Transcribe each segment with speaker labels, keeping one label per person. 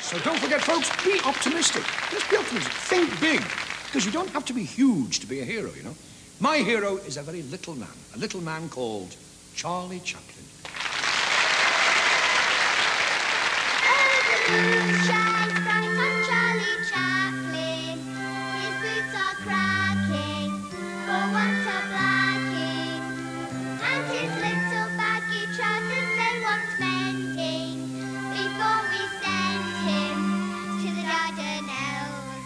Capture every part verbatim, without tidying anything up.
Speaker 1: So don't forget, folks, be optimistic. Just be optimistic. Think big. Because you don't have to be huge to be a hero, you know. My hero is a very little man. A little man called Charlie Chaplin.
Speaker 2: Oh, the moon shines bright on Charlie Chaplin. His boots are cracking for want of blacking. And his little baggy trousers, they want mending before we send him to the Dardanelles.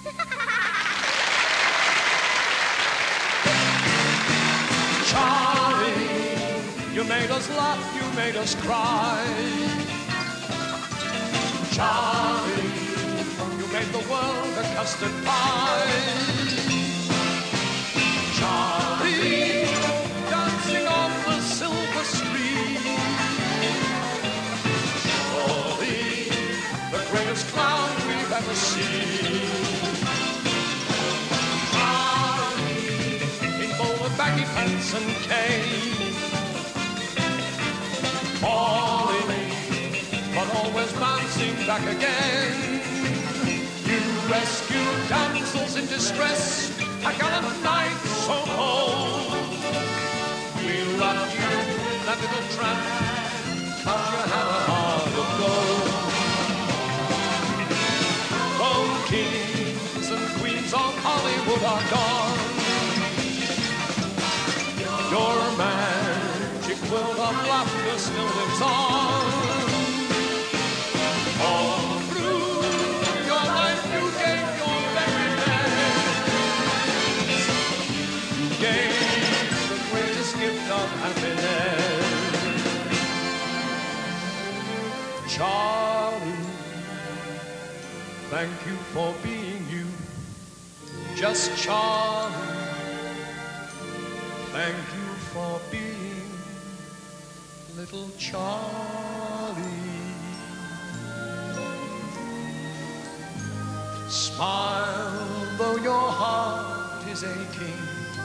Speaker 3: Charlie, you made us laugh, you made us cry. Charlie, you made the world a custard pie. Charlie, dancing on the silver street. Charlie, the greatest clown we've ever seen. Charlie, in bowler baggy pants and cane. Falling, but always bouncing back again. You rescued damsels in distress, a gallant knight so bold. We loved you, that little tramp, but you had a heart of gold. Though kings and queens of Hollywood are gone, your magic world of laughter still lives on. All through your life you gave your very best. You gave the greatest gift of happiness. Charlie, thank you for being you. Just Charlie, thank you for being little Charlie. Smile though your heart is aching.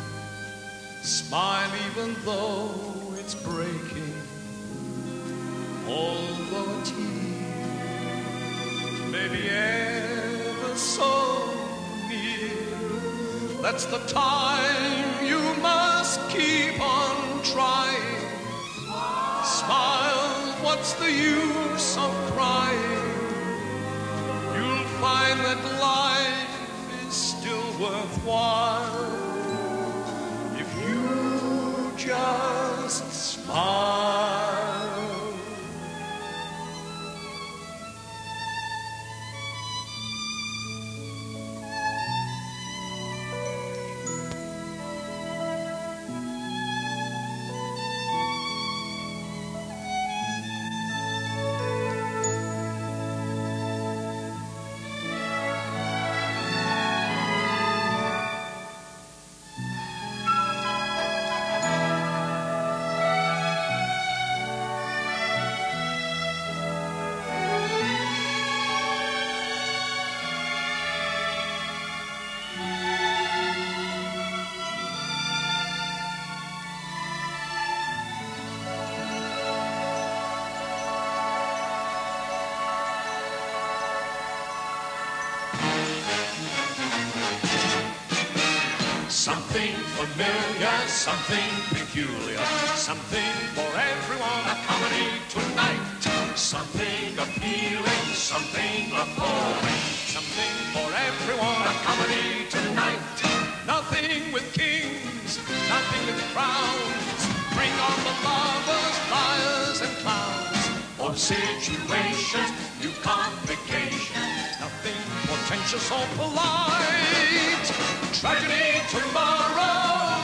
Speaker 3: Smile even though it's breaking. Although a tear may be ever so near, that's the time you must keep on trying. Smile, what's the use of crying? You'll find that life is still worthwhile if you just smile. Something familiar, something peculiar, something for everyone, a comedy tonight. Something appealing, something appalling, something for everyone, a comedy tonight. Nothing with kings, nothing with crowns. Bring on the lovers, liars and clowns. For situations, new complications, nothing portentous or polite. Tragedy tomorrow,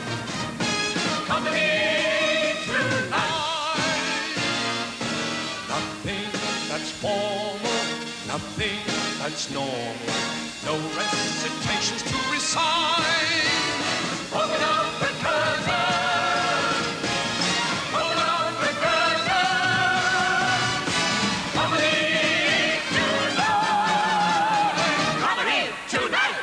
Speaker 3: comedy tonight. Nothing that's formal, nothing that's normal. No recitations to recite. Open up the curtain, open up the curtain. Comedy tonight, comedy tonight.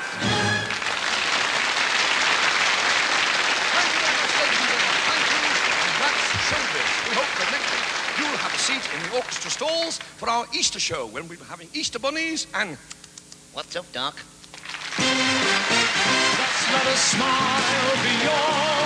Speaker 1: Showbiz. We hope that next week you'll have a seat in the orchestra stalls for our Easter show when we'll be having Easter bunnies and...
Speaker 4: What's up, Doc?
Speaker 3: That's not a smile beyond